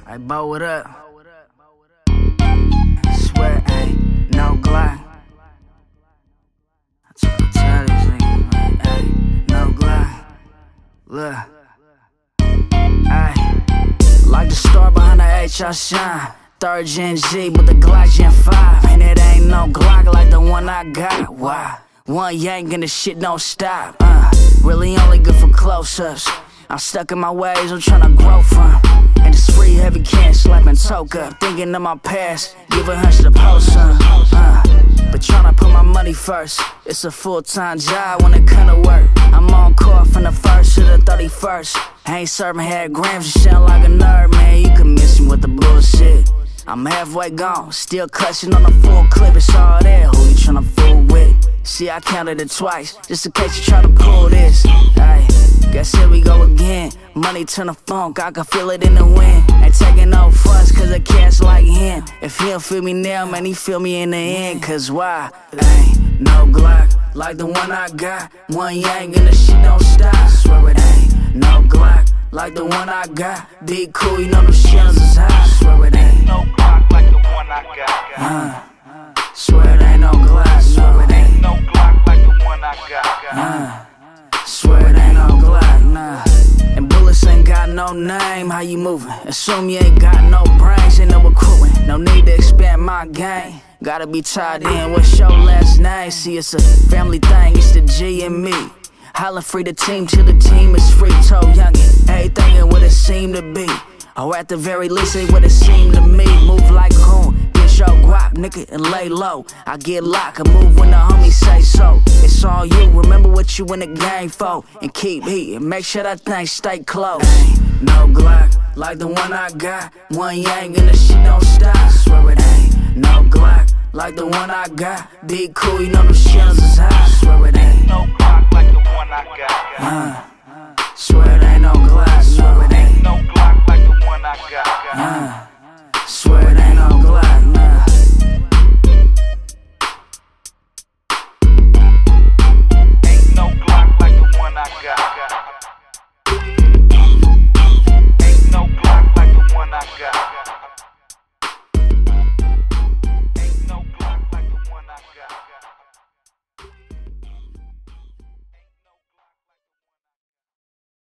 I bow it up. Swear ain't no Glock. I try to tell these niggas, man, ain't no Glock. Look, ayy, like the star behind the H, I shine. 3rd Gen G with the Glock Gen 5. And it ain't no Glock like the one I got. Why? One yank and the shit don't stop. Really only good for close-ups. I'm stuck in my ways, I'm tryna grow from. And it's free heavy can slapping toke up. Thinking of my past, give a hunch to post some. But tryna put my money first. It's a full-time job when it come to work. I'm on call from the 1st to the 31st. I ain't serving head grams, you sound like a nerd, man. You can miss me with the bullshit. I'm halfway gone, still clutching on the full clip. It's all there, who you tryna fool with? See, I counted it twice, just in case you try to pull this. Ay, guess here we go again. Money turn the funk, I can feel it in the wind. Ain't taking no fuss, cause a cat's like him. If he don't feel me now, man, he feel me in the end. Cause why? Ain't no Glock like the one I got. One yank and the shit don't stop. Swear it ain't no Glock like the one I got. Be cool, you know them shells is high. Swear it ain't no Glock like the one I got. Swear it ain't no Glock. Swear it ain't no Glock like the one I got. Swear it ain't no Glock, nah. And bullets ain't got no name, how you moving? Assume you ain't got no brains, ain't no recruiting. No need to expand my game. Gotta be tied in, what's your last name? See, it's a family thing, it's the G and me. Holla free the team till the team is free. Toe youngin', everything ain't what it seemed to be. Or at the very least, ain't what it seemed to me. Move like Goonie, get your guap, nigga, and lay low. I get locked, I move when the homies say so. It's all you, remember what you in the game for. And keep heatin', make sure that thing stay close. Ain't no Glock like the one I got. One yank and the shit don't stop. Swear it ain't no Glock like the one I got. Be cool, you know them shells is high. Swear it ain't no Glock like the one I got. Swear it ain't no Glock. Swear it ain't no Glock like the one I got. Swear it ain't